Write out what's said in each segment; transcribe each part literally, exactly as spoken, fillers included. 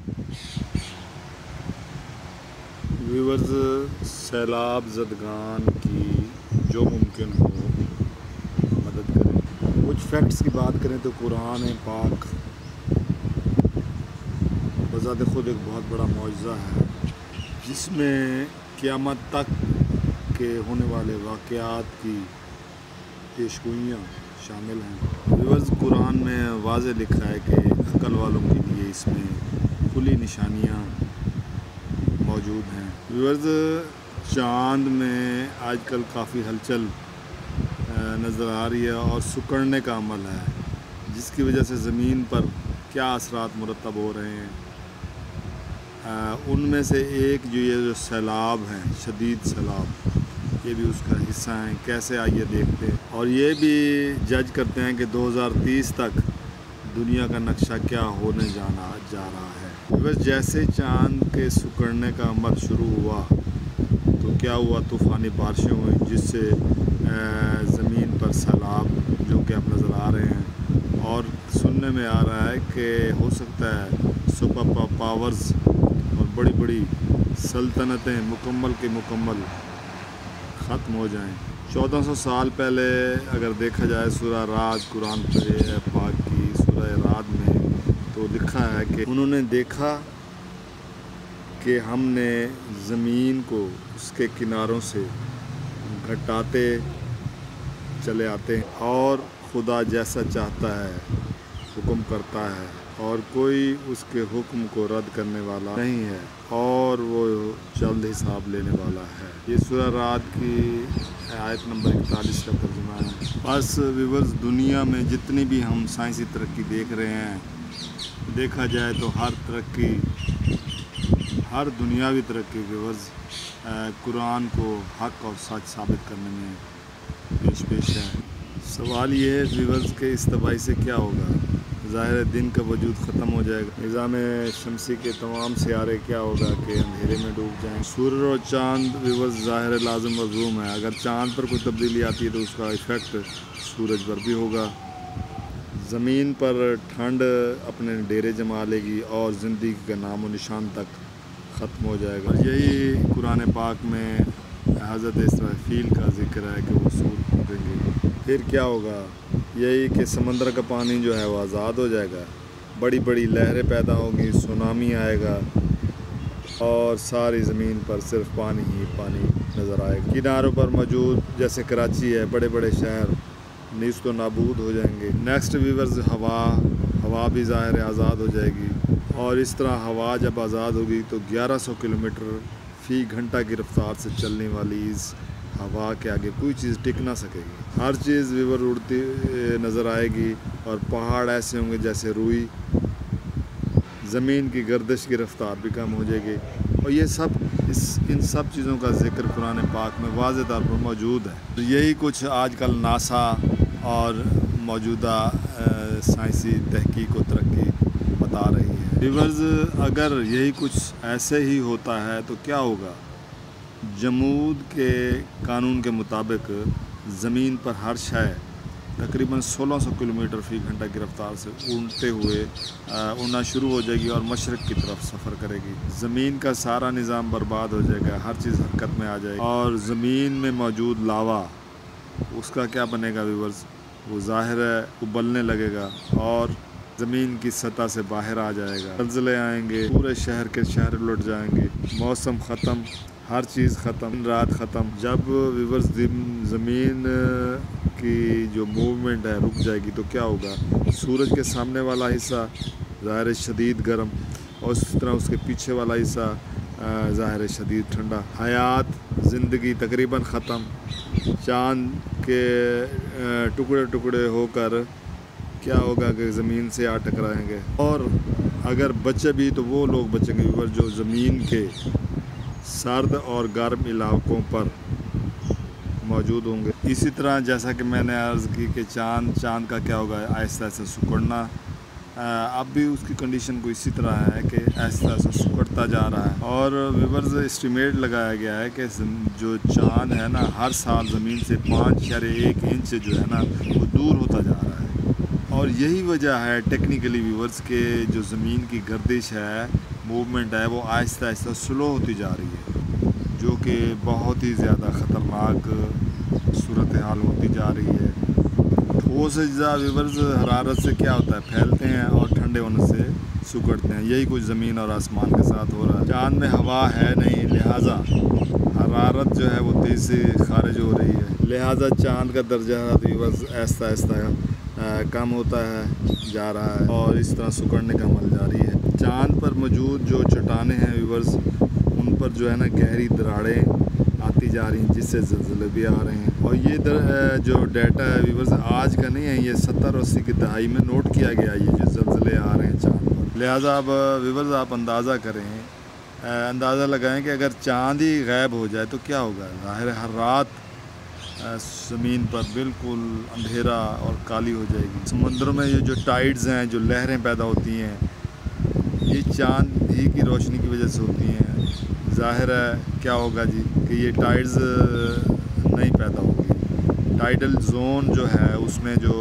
Viewers, سیلاب زدگان کی جو ممکن ہو مدد کریں۔ کچھ فیکٹس کی بات کریں تو قرآن پاک بذات خود ایک بہت بڑا معجزہ ہے، جس میں قیامت تک کے ہونے والے واقعات کی پیشگوئیاں شامل ہیں۔ ویورز، قرآن میں واضح لکھا ہے کہ عقل والوں کے لیے اس میں کھلی نشانیاں موجود ہیں۔ ویورز، چاند میں آج کل کافی ہلچل نظر آ رہی ہے اور سکڑنے کا عمل ہے، جس کی وجہ سے زمین پر کیا اثرات مرتب ہو رہے ہیں۔ ان میں سے ایک جو یہ جو سیلاب ہیں، شدید سیلاب، یہ بھی اس کا حصہ ہیں۔ کیسے آئیے دیکھتے ہیں، اور یہ بھی جج کرتے ہیں کہ دو ہزار تیس تک دنیا کا نقشہ کیا ہونے جانا جا رہا ہے۔ بس جیسے چاند کے سکڑنے کا عمل شروع ہوا تو کیا ہوا، طوفانی بارشیں ہوئیں، جس سے زمین پر سیلاب جو کہ اب نظر آ رہے ہیں، اور سننے میں آ رہا ہے کہ ہو سکتا ہے سپر پاورز اور بڑی بڑی سلطنتیں مکمل کے مکمل ختم ہو جائیں۔ چودہ سو سال پہلے اگر دیکھا جائے سورہ رعد، قرآن پاک کی سورہ رعد میں تو لکھا ہے کہ انہوں نے دیکھا کہ ہم نے زمین کو اس کے کناروں سے گھٹاتے چلے آتے ہیں، اور خدا جیسا چاہتا ہے حکم کرتا ہے، اور کوئی اس کے حکم کو رد کرنے والا نہیں ہے، اور وہ جلد حساب لینے والا ہے۔ یہ سورہ رعد کی آیت نمبر اکتالیس کا ترجمہ ہے۔ بس ویورز، دنیا میں جتنی بھی ہم سائنسی ترقی دیکھ رہے ہیں، دیکھا جائے تو ہر ترقی، ہر دنیاوی ترقی ویورز قرآن کو حق اور سچ ثابت کرنے میں پیش پیش ہے۔ سوال یہ ہے ویورز کہ اس تباہی سے کیا ہوگا؟ ظاہر دن کا وجود ختم ہو جائے گا، نظام شمسی کے تمام سیارے کیا ہوگا کہ اندھیرے میں ڈوب جائیں۔ سورج اور چاند ویورز ظاہر لازم ملزوم ہے، اگر چاند پر کوئی تبدیلی آتی ہے تو اس کا ایفیکٹ سورج پر بھی ہوگا۔ زمین پر ٹھنڈ اپنے ڈیرے جما لے گی اور زندگی کا نام و نشان تک ختم ہو جائے گا۔ یہی قرآن پاک میں حضرت اسرافیل کا ذکر ہے کہ وہ سور پھونکیں گے۔ پھر کیا ہوگا؟ یہی کہ سمندر کا پانی جو ہے وہ آزاد ہو جائے گا، بڑی بڑی لہریں پیدا ہوں گی، سونامی آئے گا، اور ساری زمین پر صرف پانی ہی پانی نظر آئے گا۔ کناروں پر موجود جیسے کراچی ہے، بڑے بڑے شہر نیست و نابود ہو جائیں گے۔ نیکسٹ ویورز، ہوا ہوا بھی ظاہر آزاد ہو جائے گی، اور اس طرح ہوا جب آزاد ہوگی تو گیارہ سو کلومیٹر فی گھنٹہ کی رفتار سے چلنے والی اس ہوا کے آگے کوئی چیز ٹک نہ سکے گی۔ ہر چیز ویور اڑتی نظر آئے گی، اور پہاڑ ایسے ہوں گے جیسے روئی۔ زمین کی گردش کی رفتار بھی کم ہو جائے گی، اور یہ سب اس ان سب چیزوں کا ذکر قرآن پاک میں واضح طور پر موجود ہے۔ یہی کچھ آج کل ناسا اور موجودہ سائنسی تحقیق و ترقی بتا رہی ہے۔ ویورز، اگر یہی کچھ ایسے ہی ہوتا ہے تو کیا ہوگا؟ جمود کے قانون کے مطابق زمین پر ہر شے تقریباً سولہ سو کلومیٹر فی گھنٹہ کی رفتار سے اڑتے ہوئے اڑنا شروع ہو جائے گی اور مشرق کی طرف سفر کرے گی۔ زمین کا سارا نظام برباد ہو جائے گا، ہر چیز حرکت میں آ جائے گی، اور زمین میں موجود لاوا اس کا کیا بنے گا ویورز؟ وہ ظاہر ہے ابلنے لگے گا اور زمین کی سطح سے باہر آ جائے گا۔ زلزلے آئیں گے، پورے شہر کے شہر لٹ جائیں گے، موسم ختم، ہر چیز ختم، رات ختم۔ جب ویورز زمین کی جو موومنٹ ہے رک جائے گی تو کیا ہوگا؟ سورج کے سامنے والا حصہ ظاہر شدید گرم، اور اس طرح اس کے پیچھے والا حصہ ظاہر شدید ٹھنڈا۔ حیات، زندگی تقریباً ختم۔ چاند کے ٹکڑے ٹکڑے ہو کر کیا ہوگا کہ زمین سے آ ٹکرائیں گے، اور اگر بچے بھی تو وہ لوگ بچیں گے ویور جو زمین کے سرد اور گرم علاقوں پر موجود ہوں گے۔ اسی طرح جیسا کہ میں نے عرض کی کہ چاند چاند کا کیا ہوگا؟ آہستہ آہستہ سکڑنا۔ اب بھی اس کی کنڈیشن کو اسی طرح ہے کہ آہستہ آہستہ سکڑتا جا رہا ہے، اور ویورز اسٹیمیٹ لگایا گیا ہے کہ جو چاند ہے نا، ہر سال زمین سے پانچ اشاریہ ایک انچ جو ہے نا وہ دور ہوتا جا رہا ہے، اور یہی وجہ ہے ٹیکنیکلی ویورز کے جو زمین کی گردش ہے، موومنٹ ہے، وہ آہستہ آہستہ سلو ہوتی جا رہی ہے، جو کہ بہت ہی زیادہ خطرناک صورتحال ہوتی جا رہی ہے۔ ٹھوس اجزاء ویورز حرارت سے کیا ہوتا ہے، پھیلتے ہیں اور ٹھنڈے ہونے سے سکڑتے ہیں۔ یہی کچھ زمین اور آسمان کے ساتھ ہو رہا ہے۔ چاند میں ہوا ہے نہیں، لہٰذا حرارت جو ہے وہ تیز سے خارج ہو رہی ہے، لہٰذا چاند کا درجہ حرارت ویورز آہستہ آہستہ کم ہوتا ہے جا رہا ہے اور اس طرح سکڑنے کا عمل جاری ہے۔ چاند پر موجود جو چٹانیں ہیں ویورز، ان پر جو ہے نا گہری دراڑیں آتی جا رہی ہیں، جس سے زلزلے بھی آ رہے ہیں۔ اور یہ در جو ڈیٹا ہے ویورز آج کا نہیں ہے، یہ ستر اسی کی دہائی میں نوٹ کیا گیا یہ جو زلزلے آ رہے ہیں چاند پر۔ لہٰذا اب ویورز آپ اندازہ کریں، اندازہ لگائیں کہ اگر چاند ہی غائب ہو جائے تو کیا ہوگا۔ ظاہر ہے ہر رات زمین پر بالکل اندھیرا اور کالی ہو جائے گی۔ سمندروں میں یہ جو ٹائیڈز ہیں، جو لہریں پیدا ہوتی ہیں، یہ چاند ہی کی روشنی کی وجہ سے ہوتی ہیں۔ ظاہر ہے کیا ہوگا جی کہ یہ ٹائیڈز نہیں پیدا ہوگی۔ ٹائیڈل زون جو ہے اس میں جو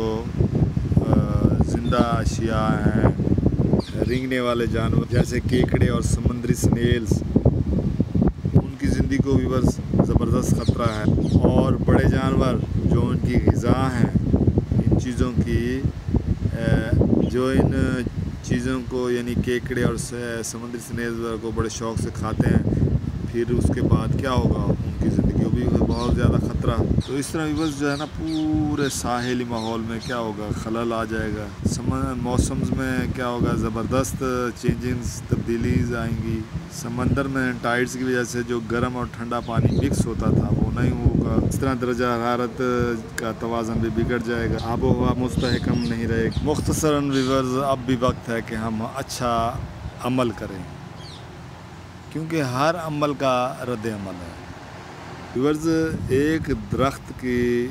زندہ اشیاء ہیں، رینگنے والے جانور جیسے کیکڑے اور سمندری سنیلز، ان کی زندگی کو ویورز زبردست خطرہ ہے۔ اور بڑے جانور جو ان کی غذا ہیں، ان چیزوں کی جو ان چیزوں کو یعنی کیکڑے اور سمندری سنیلز کو بڑے شوق سے کھاتے ہیں، پھر اس کے بعد کیا ہوگا، ان کی زندگی کو بھی بہت زیادہ خطرہ۔ تو اس طرح ویورز جو ہے نا پورے ساحلی ماحول میں کیا ہوگا، خلل آ جائے گا۔ موسمز میں کیا ہوگا، زبردست چینجنگز، تبدیلیز آئیں گی۔ سمندر میں ٹائیڈز کی وجہ سے جو گرم اور ٹھنڈا پانی مکس ہوتا تھا وہ نہیں ہوگا۔ اس طرح درجہ حرارت کا توازن بھی بگڑ جائے گا، آب و ہوا مستحکم نہیں رہے گا۔ مختصراً ویورز اب بھی وقت ہے کہ ہم اچھا عمل کریں، کیونکہ ہر عمل کا رد عمل ہے۔ ویورز ایک درخت کی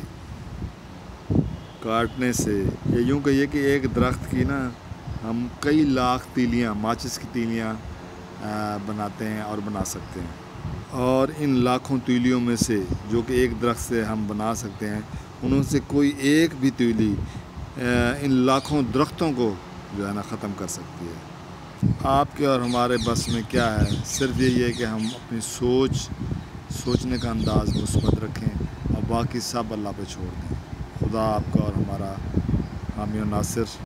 کاٹنے سے، یا یوں کہیے کہ ایک درخت کی نا ہم کئی لاکھ تیلیاں، ماچس کی تیلیاں بناتے ہیں اور بنا سکتے ہیں۔ اور ان لاکھوں تیلیوں میں سے جو کہ ایک درخت سے ہم بنا سکتے ہیں، انہوں سے کوئی ایک بھی تیلی ان لاکھوں درختوں کو جو ہے نا ختم کر سکتی ہے۔ آپ کے اور ہمارے بس میں کیا ہے، صرف یہی ہے کہ ہم اپنی سوچ سوچنے کا انداز مثبت رکھیں اور باقی سب اللہ پہ چھوڑ دیں۔ خدا آپ کا اور ہمارا حامی و ناصر۔